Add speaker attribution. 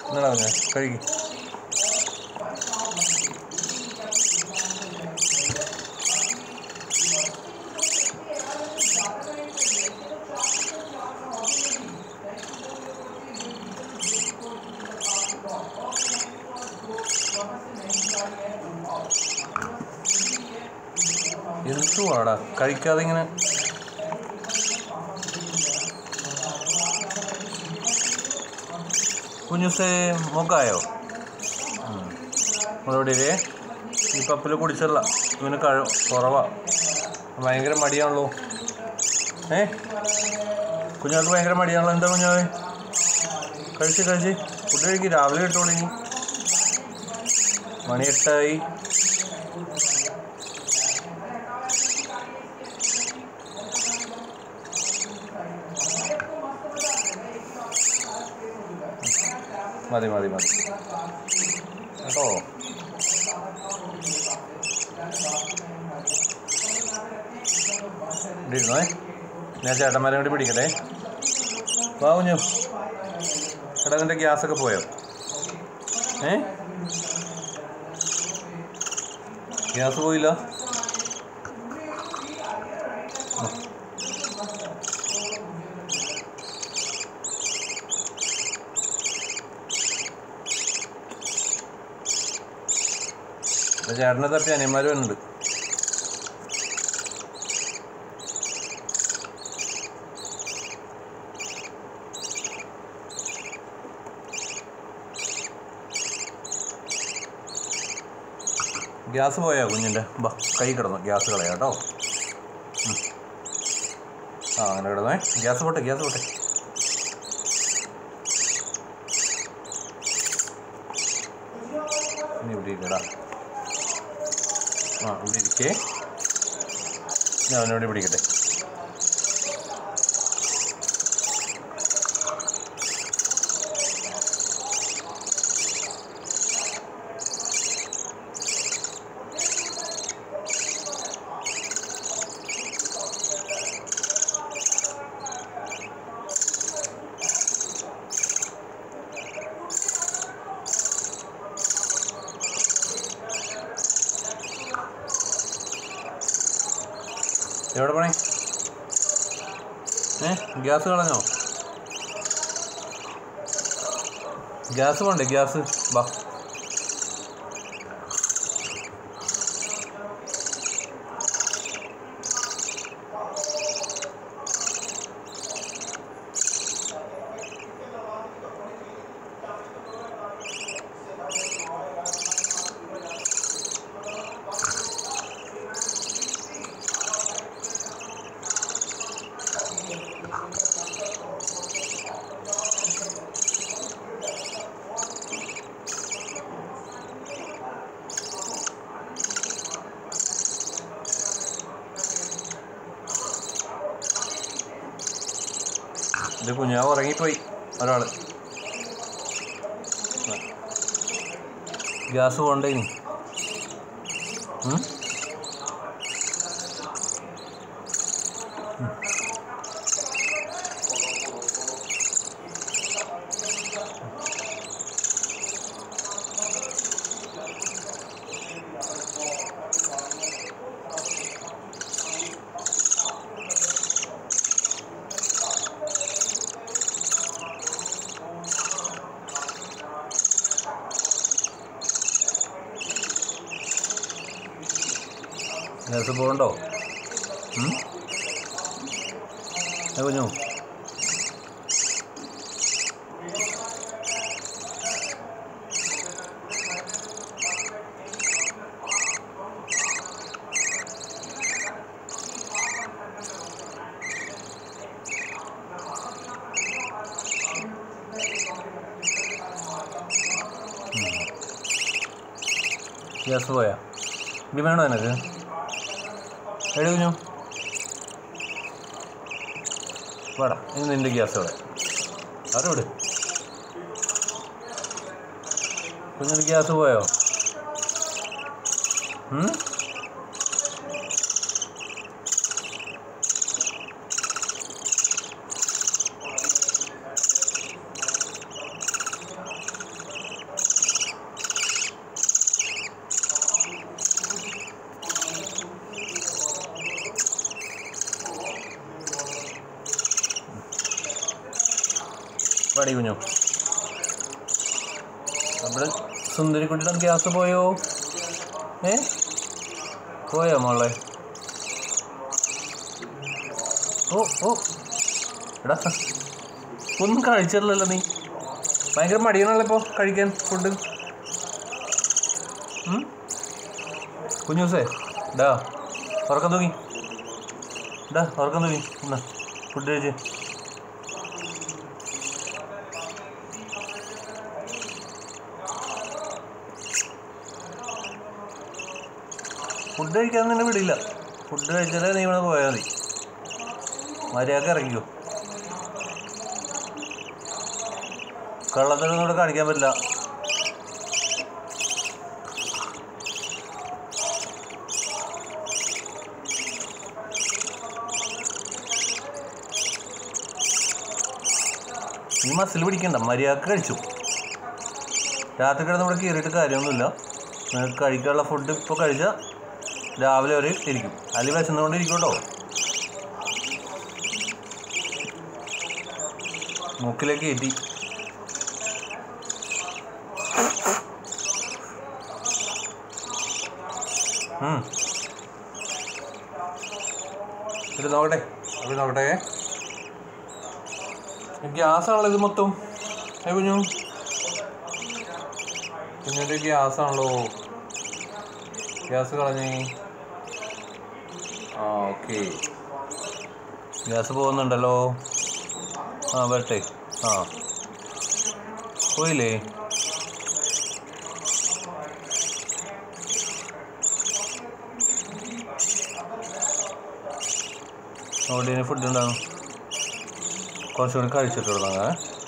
Speaker 1: എന്നാടാ ഞാൻ കഴുകി. എന്തുവാടാ കഴിക്കാതെ ഇങ്ങനെ? കുഞ്ഞുസേ മുഖായോ? അതോടെ ഈ പപ്പിൽ കുടിച്ചല്ല, ഇവന് കുറവാ. ഭയങ്കര മടിയാണല്ലോ. കുഞ്ഞാൾക്ക് ഭയങ്കര മടിയാണല്ലോ. എന്താ കുഞ്ഞാവേ? കഴിച്ച് ഫുഡ് കഴിക്കും. രാവിലെ കിട്ടുള്ളൂ. ഇനി മണി 8 മതി കേട്ടോ. ഇരുന്നേ, ഞാൻ ചേട്ടന്മാരെ കൂടി പിടിക്കട്ടെ. വാ കുഞ്ഞു. എടാ നിൻ്റെ ഗ്യാസൊക്കെ പോയോ? ഗ്യാസ് പോയില്ല? ചേട്ടനെ തപ്പി അനിയന്മാർ വരുന്നുണ്ട്. ഗ്യാസ് പോയാ കുഞ്ഞിൻ്റെ? ബാ, കൈ കിടന്നു. ഗ്യാസ് കളയാം കേട്ടോ. അങ്ങനെ കിടന്നേ. ഗ്യാസ് പോട്ടെ. ഇനി ഇവിടെ ഇരിക്കടാ. ഇവിടെ ഇരിക്കേ. ഞാൻ അവനോട് പിടിക്കട്ടെ. എവിടെ പണി? ഗ്യാസ് കളഞ്ഞോ? ഗ്യാസ് വേണ്ടേ? ഗ്യാസ് ബാ. ഇത് കുഞ്ഞാവ് ഉറങ്ങിപ്പോയി. ഒരാൾ ഗ്യാസ് പോണ്ടേ ഇനി? ഗ്യാസ് പോകണ്ടോ? കുഞ്ഞു ഗ്യാസ് പോയാ? ഇനി വേണോ എനിക്ക്? എടി കുഞ്ഞു വേടാ. ഇനി നിൻ്റെ ഗ്യാസ് ഇവിടെ അതോട്. കുഞ്ഞിന് ഗ്യാസ് പോയോ? മടി കുഞ്ഞു. നമ്മുടെ സുന്ദരിക്കുട്ടിയുടെ ഗ്യാസ് പോയോ? പോയോ മോളെ? ഓ ഓ എടാ ഒന്നും കഴിച്ചിട്ടില്ലല്ലോ നീ. ഭയങ്കര മടിയാണല്ലോ ഇപ്പോൾ കഴിക്കാൻ ഫുഡ്. കുഞ്ഞൂസേ ഡാ ഉറക്കം തൂങ്ങി. ഉറക്കം തൂങ്ങി. എന്നാ ഫുഡ് കഴിച്ച്. ഫുഡ് കഴിക്കാൻ തന്നെ വിടില്ല. ഫുഡ് കഴിച്ചാലേ നീ ഇവിടെ പോയാൽ മതി. മര്യാദക്ക് ഇറങ്ങിക്കോ. കള്ളത്തിനൊന്നും ഇവിടെ കാണിക്കാൻ പറ്റില്ല. നീ മസിൽ പിടിക്കണ്ട, മര്യാദക്ക് കഴിച്ചു. രാത്രി കിടന്ന് ഇവിടെ കയറിയിട്ട് കാര്യമൊന്നുമില്ല. നിങ്ങൾക്ക് കഴിക്കാനുള്ള ഫുഡ് ഇപ്പോൾ കഴിച്ചാൽ രാവിലെ വരെ ഇരിക്കും. അതിൽ വിശന്നുകൊണ്ട് ഇരിക്കും കേട്ടോ. മൂക്കിലേക്ക് കയറ്റി. ഇത് നോക്കട്ടെ, അത് നോക്കട്ടെ. ഗ്യാസാണല്ലോ ഇത് മൊത്തം. കുഞ്ഞു കുഞ്ഞിൻ്റെ ഗ്യാസാണല്ലോ. ഗ്യാസ് കളഞ്ഞേ. ഓക്കെ, ഗ്യാസ് പോകുന്നുണ്ടല്ലോ. വരട്ടെ. പോയില്ലേ? അവിടെ ഫുഡ് ഉണ്ടാകും. കുറച്ചുകൂടി കഴിച്ചിട്ട് തുടങ്ങാം.